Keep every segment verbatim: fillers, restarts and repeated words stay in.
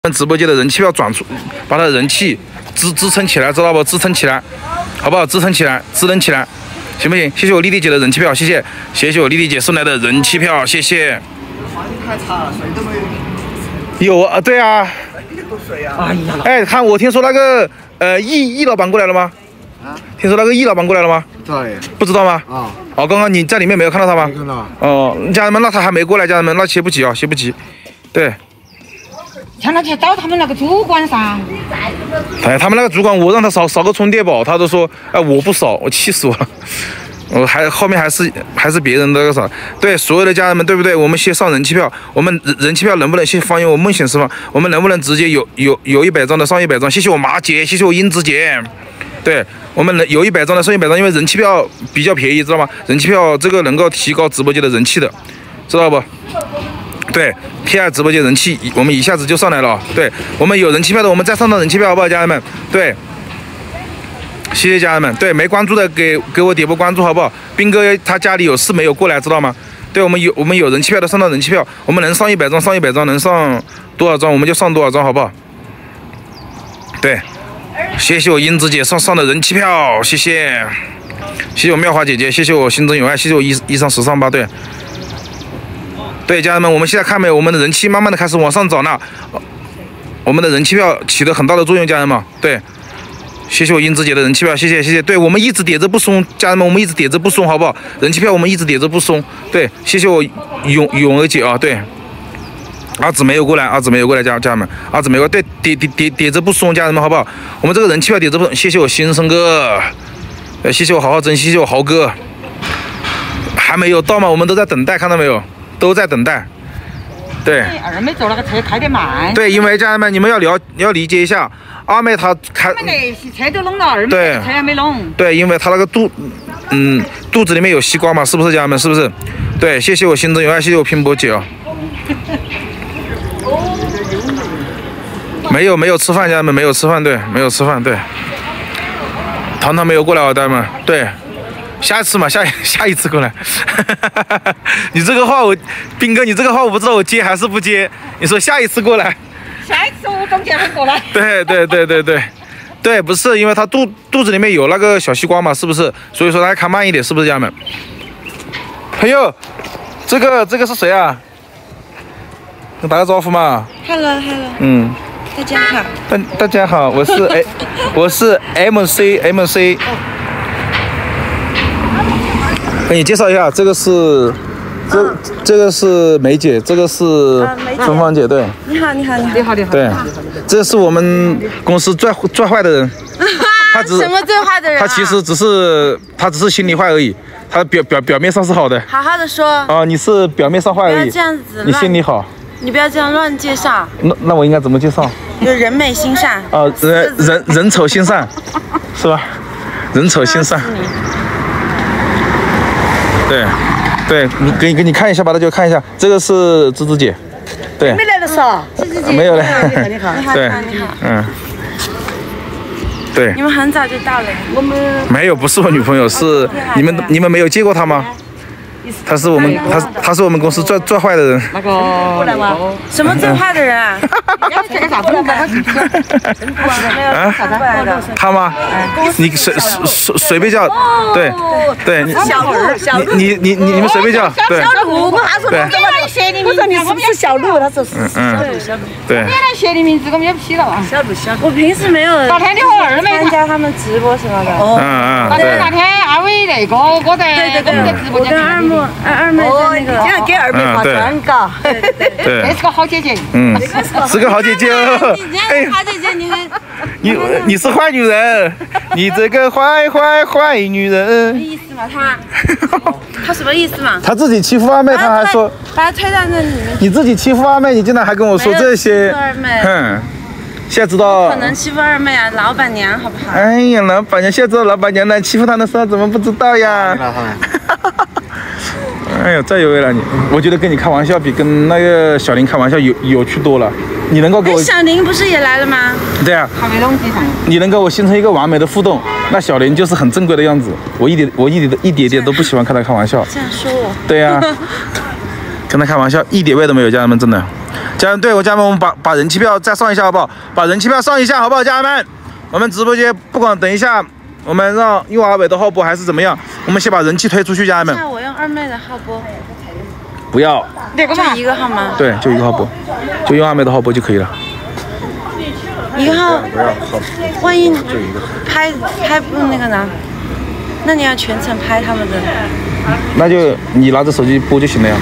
直播间的人气票转出，把它的人气支支撑起来，知道不？支撑起来，好不好？支撑起来，支撑起来，行不行？谢谢我丽丽姐的人气票，谢谢，谢谢我丽丽姐送来的人气票，谢谢。 环境太差了，水都没有。有啊，对啊。 有水啊！ 哎呀，哎，看我听说那个呃易易老板过来了吗？啊？听说那个易老板过来了吗？ 不知道耶。 不知道吗？ 啊。 哦，刚刚你在里面没有看到他吗？ 没看到。 哦，家人们，那他还没过来，家人们，那切不急啊，切不急。对。 让他去找他们那个主管噻。 哎，他们那个主管，我让他扫扫个充电宝，他都说，哎，我不扫，我气死我了。我还后面还是还是别人的那个啥，对所有的家人们，对不对？我们先上人气票，我们人人气票能不能先放进我梦想释放？我们能不能直接有有有一百张的上一百张？谢谢我马姐，谢谢我英子姐。对，我们能有一百张的上一百张，因为人气票比较便宜，知道吗？人气票这个能够提高直播间的人气的，知道不？ 对 ，K R 直播间人气，我们一下子就上来了。对我们有人气票的，我们再上到人气票，好不好，家人们？对，谢谢家人们。对，没关注的给给我点波关注，好不好？斌哥他家里有事没有过来，知道吗？对，我们有我们有人气票的上到人气票，我们能上一百张上一百张，能上多少张我们就上多少张，好不好？对，谢谢我英子姐上上的人气票，谢谢，谢谢我妙华姐姐，谢谢我心中有爱，谢谢我一一上十上八，对。 对，家人们，我们现在看没有，我们的人气慢慢的开始往上涨了，我们的人气票起了很大的作用，家人们。对，谢谢我英子姐的人气票，谢谢谢谢。对，我们一直点着不松，家人们，我们一直点着不松，好不好？人气票我们一直点着不松。对，谢谢我永永儿姐啊，对，阿紫没有过来，阿紫没有过来，家家人们，阿紫没有过来，对，点点点点着不松，家人们，好不好？我们这个人气票点着不松，谢谢我新生哥，呃，谢谢我好好珍惜，谢谢我豪哥，还没有到吗？我们都在等待，看到没有？ 都在等待，对。 二妹坐那个车开得慢。对， 因为家人们，你们要了要理解一下，阿妹她开。他们那些车都弄了，二妹车还没弄。 对，因为她那个肚，嗯，肚子里面有西瓜嘛，是不是家人们？是不是？对，谢谢我心中有爱，谢谢我拼搏姐啊。没有没有吃饭，家人们没有吃饭，对，没有吃饭，对。糖糖没有过来啊，家人们，对。 下一次嘛，下下一次过来。你这个话我，斌哥，你这个话我不知道我接还是不接。你说下一次过来。 下一次我中间会过来。 对对对对对，对，不是因为他肚肚子里面有那个小西瓜嘛，是不是？所以说他开慢一点，是不是家人们？朋友，这个这个是谁啊？跟打个招呼嘛。 Hello Hello。 嗯。 大家好。 大大家好，我是哎，我是 M C M C。 给你介绍一下，这个是，这这个是梅姐，这个是春芳姐，对。 你好，你好，你好， 你好，你好。 对，这是我们公司最最坏的人。他只什么最坏的人？ 他其实只是他只是心里坏而已，他表表表面上是好的。 好好的说。 啊，你是表面上坏而已。 不要这样子。 你心里好。 你不要这样乱介绍。 那那我应该怎么介绍？ 就人美心善。 啊，人人人丑心善，是吧？人丑心善。 对，对你给你给你看一下吧，大家看一下，这个是芝芝姐，对， 没来的时候，芝芝姐没有嘞， 你好，你好， 对， 你好， 嗯，对， 你们很早就到了， 我们没有，不是我女朋友，是你们你们没有见过她吗？她是我们她她是我们公司最最坏的人。 那个什么最坏的人啊？ 这个啥子？ 啊？她吗？你随随随便叫，对对，你小鹿，小鹿， 你你你你们随便叫，对。 小鹿，我还说对。 我说你是不是小鹿？他说是。 嗯嗯。对。 原来写的名字我们也不记了啊。 小鹿，小鹿。我平时没有那天你和二妹参加他们直播什么的。 嗯嗯。 那天那天二位那个我在我们在直播间。 我跟二妹二二妹在那个。 这样给二妹化妆嘎。 对对对。 对。 这是个好姐姐。 嗯。是个好姐姐哦。 哎，好姐姐，你还。 你你是坏女人，你这个坏坏坏女人。 什么意思嘛？他他什么意思嘛？ 他自己欺负二妹，他还说把他推到那里面。 你自己欺负二妹，你竟然还跟我说这些。 二妹。 哼，现在知道。 可能欺负二妹啊，老板娘好不好？ 哎呀，老板娘，现在知道老板娘来欺负她的时候，怎么不知道呀？哎呀，再有为了你，我觉得跟你开玩笑比跟那个小林开玩笑有有趣多了。你能够给我， 小林不是也来了吗？ 对啊， 还没弄机上。 你能跟我形成一个完美的互动，那小林就是很正规的样子。我一点我一点一点点都不喜欢跟他开玩笑。 这样说我。 对呀、啊，跟他开玩笑一点味都没有，家人们真的。 家人对我家人们，我们把把人气票再上一下好不好？把人气票上一下好不好？家人们，我们直播间不管等一下，我们让用阿伟的号播还是怎么样，我们先把人气推出去，家人们。 那我用二妹的号播。 不要。 就一个号吗？ 对，就一个号播，就用阿妹的号播就可以了。 一个号。万一拍拍不那个呢？那你要全程拍他们的。 那就你拿着手机播就行了呀。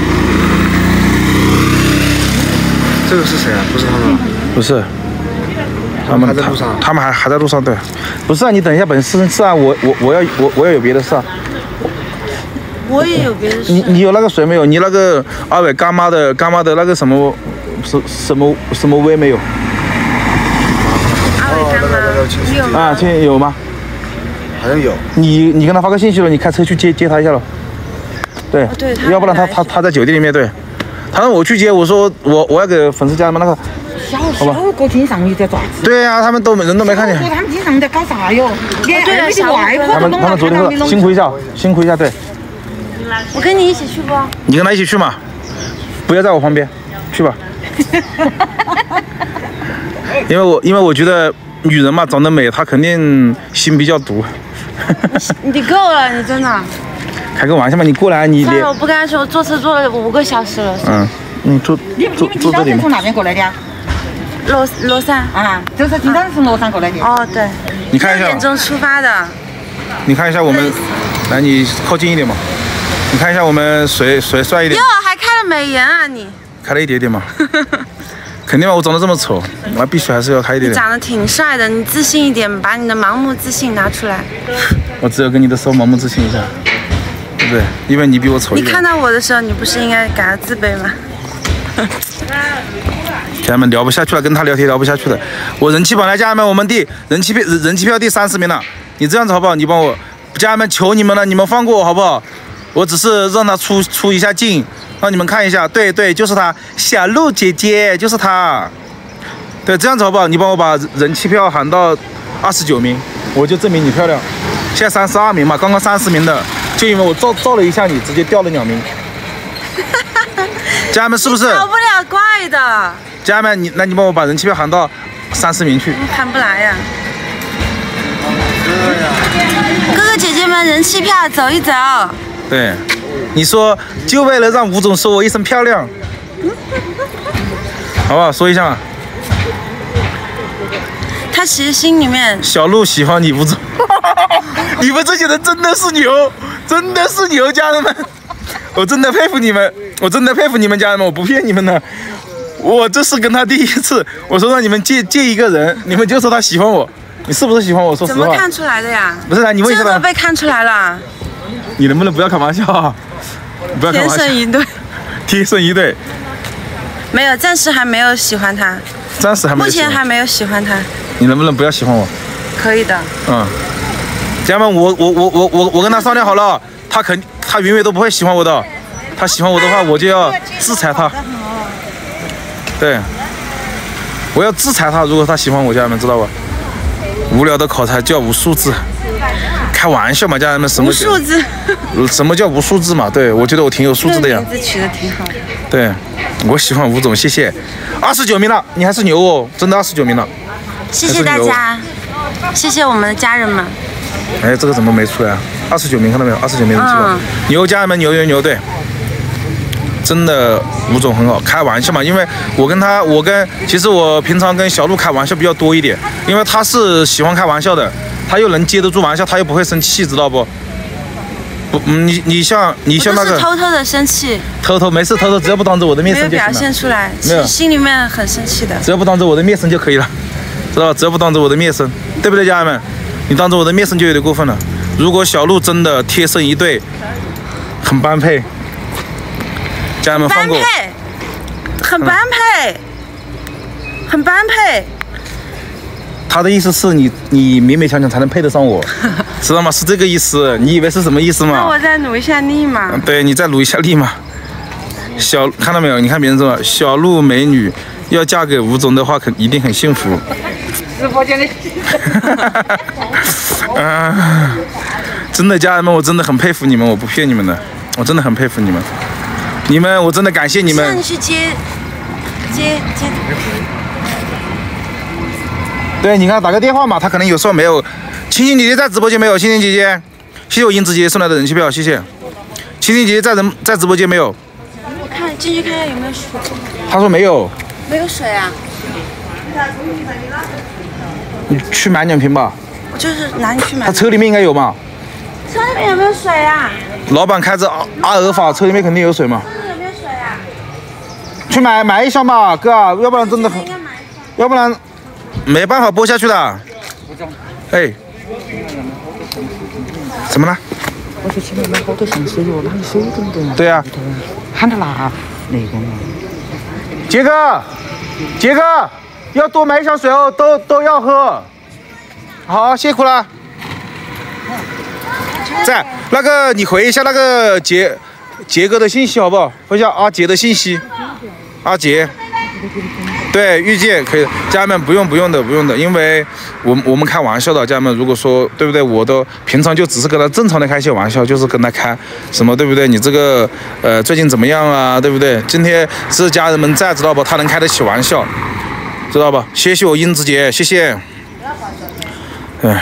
这个是谁啊？不是他们？ 不是。他们还在路上。他们还还在路上，对。不是啊，你等一下，本事是啊，我我我要我我要有别的事啊。 我也有别的事。 你你有那个谁没有？你那个阿伟干妈的干妈的那个什么什什么什么微没有？ 阿伟干妈，你有吗？ 啊，现在有吗？ 好像有。 你你跟他发个信息了，你开车去接接他一下了。对， 哦、对， 要不然他他他在酒店里面，对，他让我去接，我说我我要给粉丝家人们那个。 小小哥经常有在爪子。 对呀、啊，他们都人都没看见。 他们经常在搞啥哟？连对啊，小外婆他们他们昨天说辛苦一下，辛苦一下，对。 我跟你一起去不？ 你跟他一起去嘛，不要在我旁边，去吧。因为我因为我觉得女人嘛，长得美，她肯定心比较毒。 你够了，你真的。 开个玩笑嘛，你过来你。 算了，我不跟他说，我坐车坐了五个小时了。 嗯，你坐坐坐这里嘛。 从哪边过来的？ 罗罗山啊，就是经常是从罗山过来的。 哦，对。 你看一下。 六点钟出发的。 你看一下我们，来你靠近一点嘛。你看一下我们谁谁帅一点？ 哟，还开了美颜啊你！ 开了一点点嘛。肯定嘛，我长得这么丑，我必须还是要开一点点。 你长得挺帅的，你自信一点，把你的盲目自信拿出来。 我只有跟你的时候盲目自信一下，对不对？因为你比我丑一点。 你看到我的时候，你不是应该感到自卑吗？ 家人们聊不下去了，跟他聊天聊不下去了。我人气榜来，家人们，我们第人气票人气票第三十名了。你这样子好不好？你帮我，家人们求你们了，你们放过我好不好？我只是让他出出一下镜，让你们看一下。对对，就是他，小鹿姐姐，就是他。对，这样子好不好？你帮我把人气票喊到二十九名，我就证明你漂亮。现在三十二名嘛，刚刚三十名的，就因为我照照了一下你，直接掉了两名。家人们是不是？ 逃不了怪的。 家人们，你那你帮我把人气票喊到三十名去。 喊不来呀。哥哥姐姐们，人气票走一走。 对，你说就为了让吴总说我一声漂亮，好不好？说一下嘛。 他其实心里面。 小鹿喜欢你，吴总。你们这些人真的是牛，真的是牛，家人们，我真的佩服你们，我真的佩服你们家人们，我不骗你们的。我这是跟他第一次，我说让你们借借一个人，你们就说他喜欢我，你是不是喜欢我？说实话。 怎么看出来的呀？ 不是啊，你问一下他。 这都被看出来了。 你能不能不要开玩笑啊？不要开玩笑。 天生一对。 天生一对。 没有，暂时还没有喜欢他。 暂时还没有。 目前还没有喜欢他。 你能不能不要喜欢我？ 可以的。 嗯。家人们，我我我我我我跟他商量好了，他肯他永远都不会喜欢我的。他喜欢我的话，我就要制裁他。对。我要制裁他，如果他喜欢我，家人们知道吧？无聊的口才叫无数字。开玩笑嘛，家人们，什么无数字？ 什么叫无数字嘛？对，我觉得我挺有素质的呀。 名字取得挺好的。 对，我喜欢吴总，谢谢。二十九名了，你还是牛哦，真的二十九名了。 谢谢大家，谢谢我们的家人们。 哎，这个怎么没出来啊？二十九名，看到没有？二十九名人气吧。 嗯、 牛，家人们，牛牛牛，对。真的，吴总很好，开玩笑嘛，因为我跟他，我跟其实我平常跟小鹿开玩笑比较多一点，因为他是喜欢开玩笑的。他又能接得住玩笑，他又不会生气，知道不？不，你你像你像那个偷偷的生气， 偷偷没事，偷偷只要不当着我的面生就行了。 没有表现出来，其实心里面很生气的。 只要不当着我的面生就可以了，知道吧？只要不当着我的面生，对不对，家人们？你当着我的面生就有点过分了。如果小鹿真的贴身一对，很般配，家人们放过我。 很般配，很般配。 他的意思是你，你勉勉强强才能配得上我，知道吗？是这个意思。你以为是什么意思吗？ 那我再努一下力嘛。 对，你再努一下力嘛。小看到没有？你看别人说小鹿美女要嫁给吴总的话，肯一定很幸福。直播间的。啊，真的家人们，我真的很佩服你们，我不骗你们的，我真的很佩服你们。你们，我真的感谢你们。 现在去接接接。 对，你看打个电话嘛，他可能有时候没有。青青姐姐在直播间没有？青青姐姐，谢谢我英子姐姐送来的人气票，谢谢。青青姐姐在人在直播间没有？ 我看进去看一下有没有水。 她说没有。 没有水啊？ 你去买两瓶吧。 我就是哪里去买？ 他车里面应该有嘛？ 车里面有没有水啊？ 老板开着阿阿尔法，车里面肯定有水嘛。 车里有没有水啊？ 去买买一箱吧，哥，要不然真的很，要不然没办法播下去的。哎，怎么了？ 我说前面买好多香水哟，哪里水这么多？ 对呀。 喊他拿那个嘛。 杰哥，杰哥，要多买一箱水哦，都都要喝。好，辛苦了。在那个，你回一下那个杰杰哥的信息好不好？回一下阿杰的信息。阿杰。对，遇见可以，家人们不用不用的不用的，因为我我们开玩笑的，家人们如果说对不对，我都平常就只是跟他正常的开些玩笑，就是跟他开什么对不对？你这个呃最近怎么样啊？对不对？今天是家人们在，知道不？他能开得起玩笑，知道吧？谢谢我英子姐，谢谢。哎。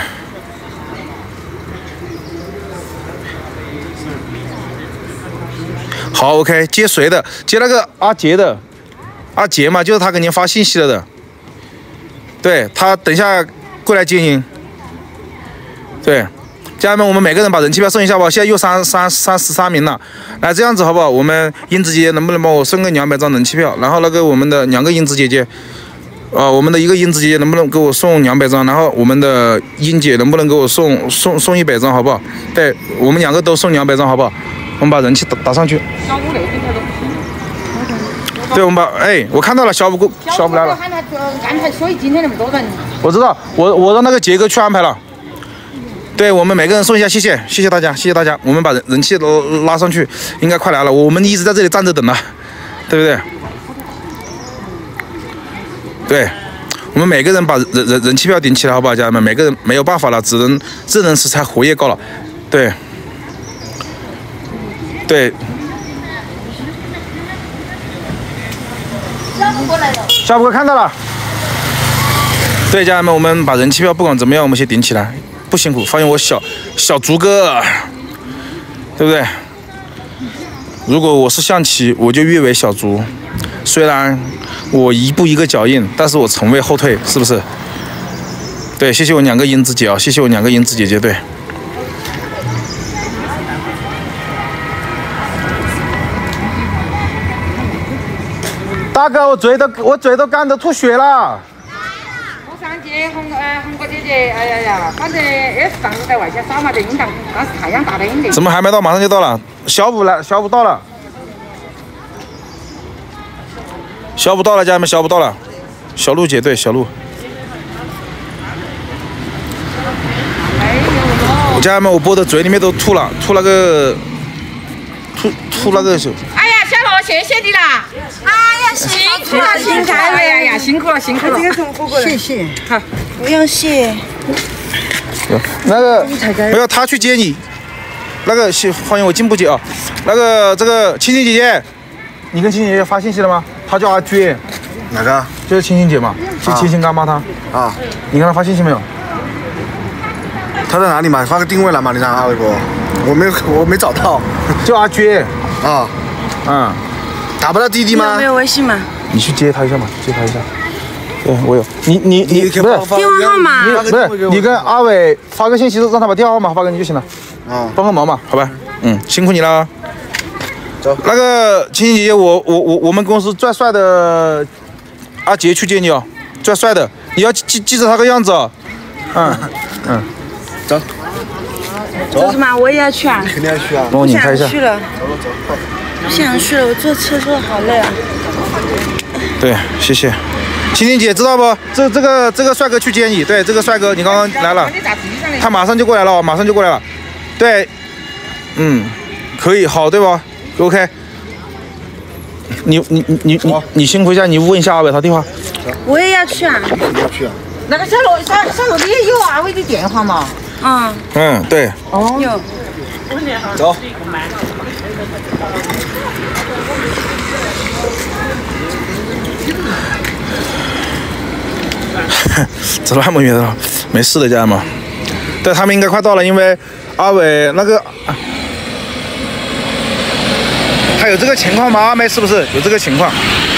好 ，OK， 接谁的？接那个阿杰的。阿杰嘛，就是他给您发信息了的，对他等一下过来接您。对，家人们，我们每个人把人气票送一下吧。现在又三三三十三名了，来这样子好不好？我们英子姐姐能不能帮我送个两百张人气票？然后那个我们的两个英子姐姐，呃，我们的一个英子姐姐能不能给我送两百张？然后我们的英姐能不能给我送送送一百张，好不好？对我们两个都送两百张，好不好？我们把人气打打上去。 小五那边他都不行。 对，我们把哎，我看到了，小五哥，小五来了。 喊他安排，所以今天那么多人。 我知道，我我让那个杰哥去安排了。对我们每个人送一下，谢谢，谢谢大家，谢谢大家。我们把人人气都拉上去，应该快来了。我们一直在这里站着等了，对不对？对，我们每个人把人人人气票顶起来，好不好，家人们？每个人没有办法了，只能智能食材活跃高了。对，对。小五哥看到了，对，家人们，我们把人气票不管怎么样，我们先顶起来，不辛苦。欢迎我小小竹哥，对不对？如果我是象棋，我就跃为小竹。虽然我一步一个脚印，但是我从未后退，是不是？对，谢谢我两个英子姐啊，谢谢我两个英子姐姐，对。大哥，我嘴都我嘴都干得吐血了。 我上街，红呃红哥姐姐，哎呀呀，反正也是上午在外线扫嘛，在阴荡，但是太阳大得很的。 怎么还没到？马上就到了。小五来，小五到了。小五到了，家人们，小五到了。小鹿姐，对，小鹿。我家人们，我播的嘴里面都吐了，吐那个，吐吐那个是。 哎呀，小罗，谢谢你啦！哎呀，辛苦了，辛苦了！哎呀呀，辛苦了，辛苦了！ 这个从过过来，谢谢。 好， 不用谢。 那个没有，他去接你。那个欢迎我进步姐啊，那个这个青青姐姐，你跟青青姐姐发信息了吗？她叫阿娟。 哪个？ 就是青青姐嘛，是青青干妈她。 啊。 你跟她发信息没有？ 他在哪里嘛？发个定位来嘛？你让阿微博，我没有，我没找到。 叫阿娟。 啊。 嗯。 打不到滴滴吗？ 没有微信吗？ 你去接他一下嘛，接他一下。对，我有。你你你不是电话号码？ 不是，你跟阿伟发个信息，让他把电话号码发给你就行了。啊。帮个忙嘛，好吧。嗯，辛苦你了。走。那个青青姐姐，我我我我们公司最帅的阿杰去接你哦，最帅的，你要记记着他个样子哦。嗯嗯。走。 走什么？我也要去啊。 肯定要去啊。 帮我拧开一下。 去了。走了走快。不想去了，我坐车坐的好累啊。 对，谢谢。青青姐知道不？这这个这个帅哥去接你，对，这个帅哥你刚刚来了，他马上就过来了，马上就过来了。对，嗯，可以，好，对吧 ？OK。你你你你你你辛苦一下，你问一下阿伟他电话。 我也要去啊。 你要去啊？ 那个小罗小小罗，你也有阿伟的电话吗？ 嗯。 嗯，对。 哦。有。 走。 走那么远了，没事的，家人们。对，他们应该快到了，因为阿伟那个，他有这个情况吗？阿妹是不是有这个情况？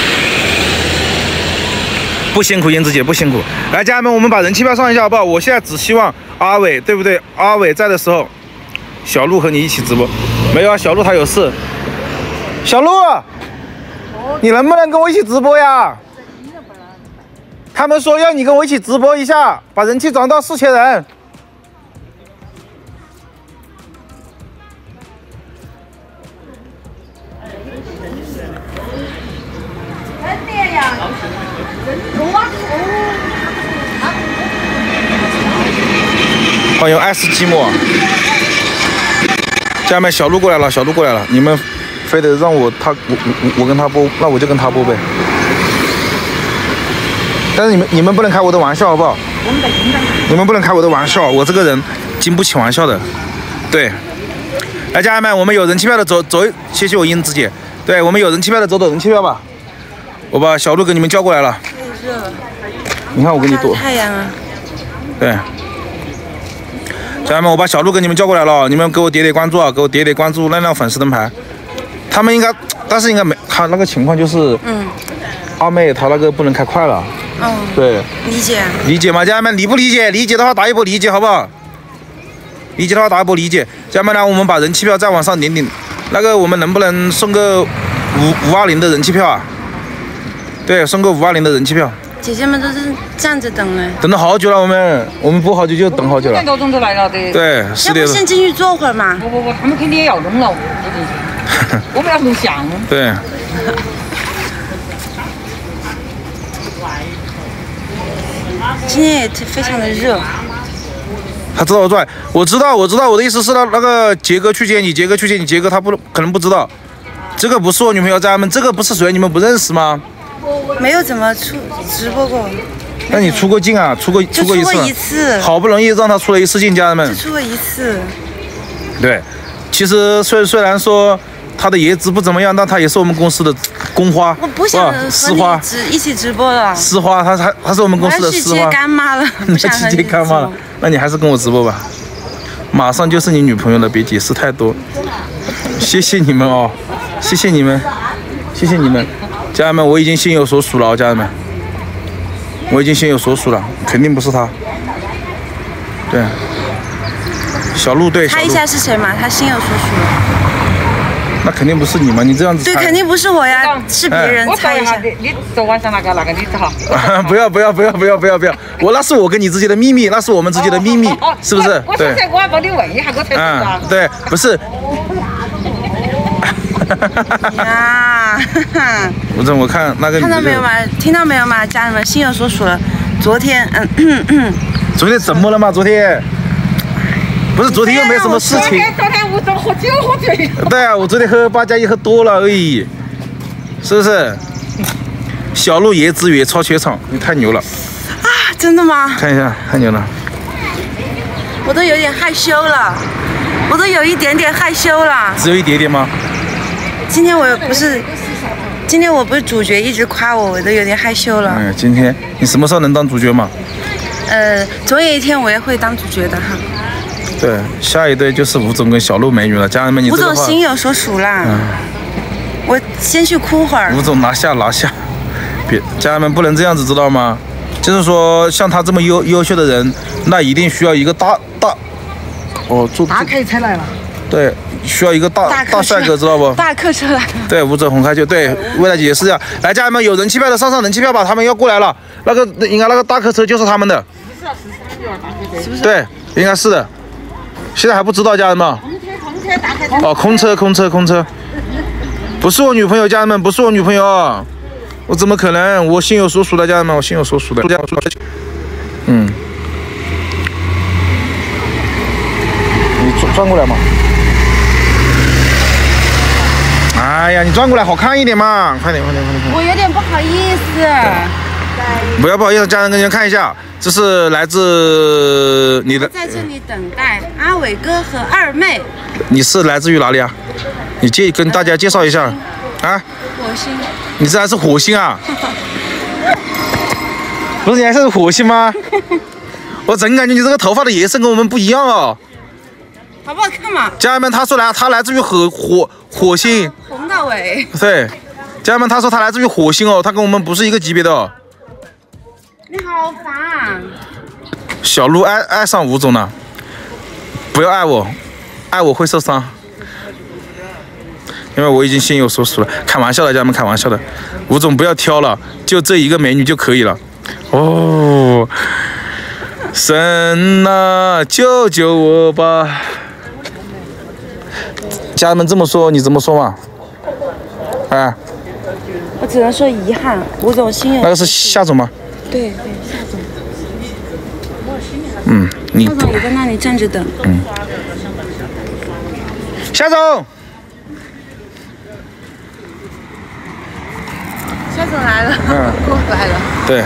不辛苦，英子姐不辛苦。来，家人们，我们把人气票上一下好不好？我现在只希望阿伟，对不对？阿伟在的时候，小鹿和你一起直播。没有啊，小鹿他有事。小鹿，你能不能跟我一起直播呀？他们说要你跟我一起直播一下，把人气涨到四千人。欢迎爱斯基摩，家人们，小鹿过来了，小鹿过来了，你们非得让我他我我我跟他播，那我就跟他播呗。但是你们你们不能开我的玩笑，好不好？你们不能开我的玩笑，我这个人经不起玩笑的。对，来，家人们，我们有人气票的走走，谢谢我英子姐。对，我们有人气票的走走人气票吧。我把小鹿给你们叫过来了。 太热了。 你看我给你躲。 太阳啊。 对。家人们，我把小鹿给你们叫过来了，你们给我点点关注啊，给我点点关注，亮亮粉丝灯牌。他们应该，但是应该没，他那个情况就是，嗯，阿妹她那个不能开快了。 哦。 对。 理解。 理解吗，家人们？理不理解？理解的话打一波理解，好不好？理解的话打一波理解。家人们呢，我们把人气票再往上点点，那个我们能不能送个五五二零的人气票啊？对，送个五二零的人气票。 姐姐们都是站着等哎， 等了好久了，我们我们播好久就等好久了。 五点多钟就来了的。 对，十点。 要不先进去坐会儿嘛？ 不不不，他们肯定也要弄了，我们要录像。 对。 今天也非常的热。 他知道我在，我知道，我知道，我的意思是那那个杰哥去接你，杰哥去接你，杰哥他不可能不知道，这个不是我女朋友，家人们，这个不是谁，你们不认识吗？ 没有怎么出直播过。 那你出过镜啊？出过出过一次。 出过一次。 好不容易让他出了一次镜，家人们。 就出过一次。 对，其实虽虽然说他的颜值不怎么样，但他也是我们公司的公花。 我不想和你直一起直播了。 丝花，他他他是我们公司的丝花。 我要去接干妈了。 你去接干妈了？那你还是跟我直播吧。马上就是你女朋友了，别解释太多。谢谢你们哦，谢谢你们，谢谢你们。家人们，我已经心有所属了，家人们，我已经心有所属了，肯定不是他。对，小鹿对。 猜一下是谁嘛？他心有所属。 那肯定不是你嘛？你这样子猜。 对，肯定不是我呀，是别人猜一下。 你你昨晚上那个那个例子哈。 不要不要不要不要不要不要！我那是我跟你之间的秘密，那是我们之间的秘密，是不是？对。 我我帮你问一下，我才知道。 嗯，对，不是。 呀， 我这我看那个看到没有嘛？听到没有嘛？家人们心有所属了。昨天，嗯嗯， 昨天怎么了嘛？昨天不是昨天又没什么事情。 昨天我昨喝酒喝醉了。 对啊，我昨天喝八加一喝多了而已，是不是？小鹿颜值远超全场，你太牛了。 啊，真的吗？ 看一下，太牛了。 我都有点害羞了，我都有一点点害羞了。 只有一点点吗？ 今天我不是，今天我不是主角，一直夸我，我都有点害羞了。 哎，今天你什么时候能当主角嘛？ 呃，总有一天我也会当主角的哈。 对，下一对就是吴总跟小鹿美女了，家人们，你这个话。 吴总心有所属啦。嗯。我先去哭会儿。 吴总拿下拿下，别，家人们不能这样子，知道吗？就是说，像他这么优优秀的人，那一定需要一个大大，哦，做大客车来了。 对。需要一个大大, 大帅哥，知道不？ 大客车来了。 对，吴总红开就对，未来姐姐是这样。来，家人们，有人气票的上上人气票吧，他们要过来了。那个应该那个大客车就是他们的， 是不是？ 对，应该是的。现在还不知道，家人们。 空车，空车，大客车。 哦，空车，空车，空车。不是我女朋友，家人们，不是我女朋友，我怎么可能？我心有所属的，家人们，我心有所属的。嗯。你转转过来嘛。哎呀，你转过来好看一点嘛！快点，快点，快点！ 我有点不好意思。 不要不好意思，家人跟你们看一下，这是来自你的。 在这里等待阿伟哥和二妹。 你是来自于哪里啊？你介跟大家介绍一下啊？ 火星。 你这还是火星啊？ 不是你还是火星吗？我真感觉你这个头发的颜色跟我们不一样哦。 好不好看嘛？ 家人们，他说来，他来自于火火火星。 红到尾。 对，家人们，他说他来自于火星哦，他跟我们不是一个级别的哦。 你好烦。 小鹿爱爱上吴总了，不要爱我，爱我会受伤。因为我已经心有所属了，开玩笑的，家人们，开玩笑的。吴总不要挑了，就这一个美女就可以了。哦，神啊，救救我吧！家人们这么说，你怎么说嘛？哎， 我只能说遗憾，吴总心有。 那个是夏总吗？ 对对，夏总。 嗯，你。 夏总也在那里站着等。 嗯。夏总。 夏总来了，嗯，过来了。 对。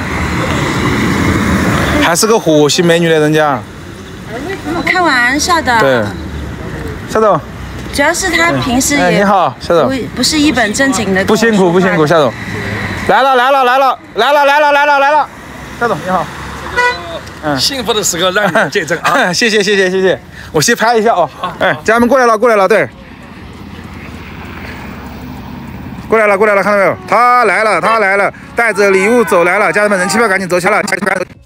还是个火星美女的人家。 我开玩笑的。 对。夏总。 主要是他平时也、 哎、你好，夏总， 不不是一本正经的。 不辛苦不辛苦，夏总，来了来了来了来了来了来了来了，夏总你好， 嗯，幸福的时刻让你见证啊！ 谢谢谢谢谢谢，我先拍一下哦，哎，家人们过来了过来了，对，过来了过来了，看到没有？他来了他来了，带着礼物走来了，家人们人气票赶紧走起来了，赶紧赶紧。